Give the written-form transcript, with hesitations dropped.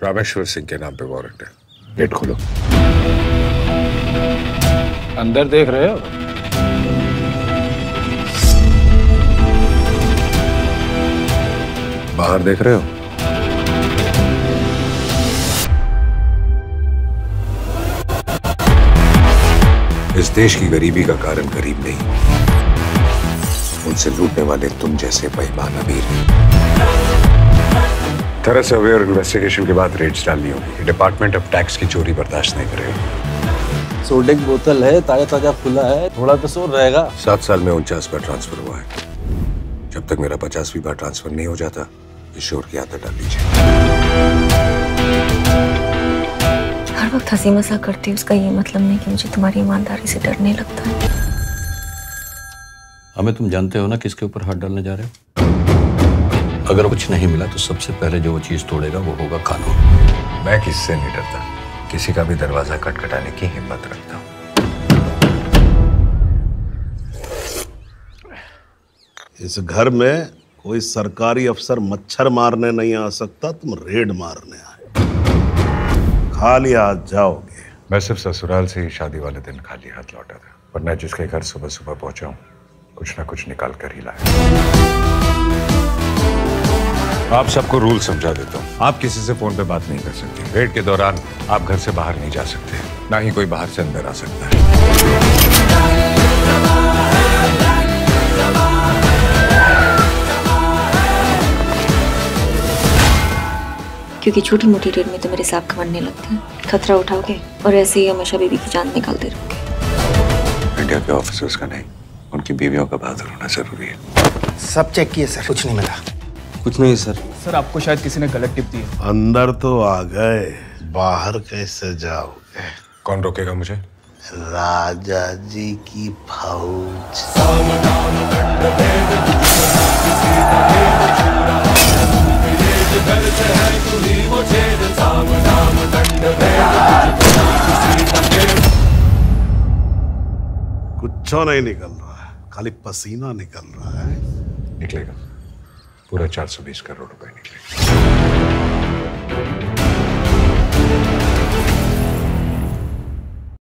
रामेश्वर सिंह के नाम पे वारंट है। गेट खोलो। अंदर देख रहे हो? बाहर देख रहे हो? इस देश की गरीबी का कारण गरीब नहीं, उनसे लूटने वाले तुम जैसे बेईमान अमीर हैं। थरस अवेयर इन्वेस्टिगेशन के बाद रेड्स डालनी होगी। डिपार्टमेंट ऑफ टैक्स की चोरी बर्दाश्त नहीं करेगा। सोडे की बोतल है, ताजा ताजा खुला है, थोड़ा तो शोर रहेगा। 7 साल में 49 बार ट्रांसफर हुआ है। जब तक मेरा 50वीं बार ट्रांसफर नहीं हो जाता, इस शोर की आदत डाल लीजिए। हर वक्त हंसी मजाक करती हूँ, उसका ये मतलब नहीं कि मुझे तुम्हारी ईमानदारी से डर नहीं लगता है। हमें तुम जानते हो ना किसके ऊपर हाथ डालने जा रहे हो? अगर कुछ नहीं मिला तो सबसे पहले जो वो चीज तोड़ेगा वो होगा कानून। मैं किससे नहीं डरता, किसी का भी दरवाजा खटखटाने की हिम्मत रखता हूँ। इस घर में कोई सरकारी अफसर मच्छर मारने नहीं आ सकता, तुम रेड मारने आए। खाली हाथ जाओगे। मैं सिर्फ ससुराल से ही शादी वाले दिन खाली हाथ लौटा था, वरना जिसके घर सुबह सुबह पहुंचा हूं, कुछ ना कुछ निकाल कर ही लाया। आप सबको रूल समझा देता हूँ। आप किसी से फोन पे बात नहीं कर सकते। रेड के दौरान आप घर से बाहर नहीं जा सकते, ना ही कोई बाहर से अंदर आ सकता है। क्योंकि छोटी मोटी रेड में तो मेरे सांप कमरने लगते हैं। खतरा उठाओगे और ऐसे ही हमेशा बीवी की जान निकालते रहोगे। इंडिया के ऑफिसर्स का नहीं, उनकी बीवियों का बहादुर होना जरूरी है। सब चेक किए सर, कुछ नहीं मिला। कुछ नहीं सर। सर आपको शायद किसी ने गलत टिप दी है। अंदर तो आ गए, बाहर कैसे जाओगे? कौन रोकेगा मुझे? राजा जी की फौज। कुछ नहीं निकल रहा है, खाली पसीना निकल रहा है। निकलेगा, पूरा 420 करोड़ रुपए निकलेगा।